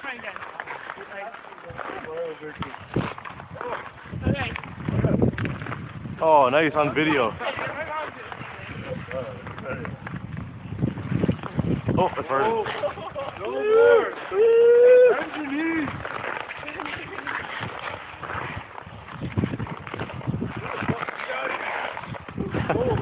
try again. Okay. Oh, now he's on video. Oh, that's hard. No more. Bend your knees. Oh.